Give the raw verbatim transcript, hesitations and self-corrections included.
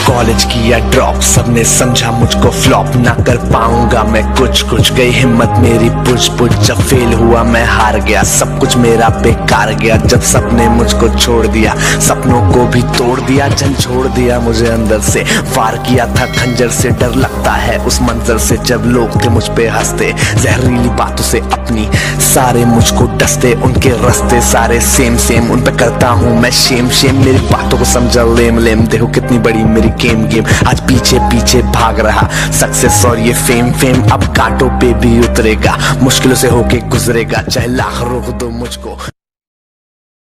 College किया drop, सबने समझा मुझको फ्लॉप, ना कर पाऊंगा मैं कुछ कुछ, गई हिम्मत मेरी पुछ पुछ, जब फेल हुआ मैं हार गया, सब कुछ मेरा बेकार गया, जब सबने मुझको छोड़ दिया, सपनों को भी तोड़ दिया, जन छोड़ दिया मुझे अंदर से, वार किया था खंजर से, डर लगता है उस मंजर से, जब लोग थे मुझ पे हंसते, जहरीली बातों से अपनी सारे मुझको डसते, उनके रास्ते सारे सेम सेम, उन पे करता हूँ मैं शेम शेम, मेरी बातों को समझा लेम लेम, देखो कितनी बड़ी मेरी गेम गेम, आज पीछे पीछे भाग रहा सक्सेस और ये फेम फेम, अब कांटों पे भी उतरेगा, मुश्किलों से होके गुजरेगा, चाहे लाख रोक दो मुझको।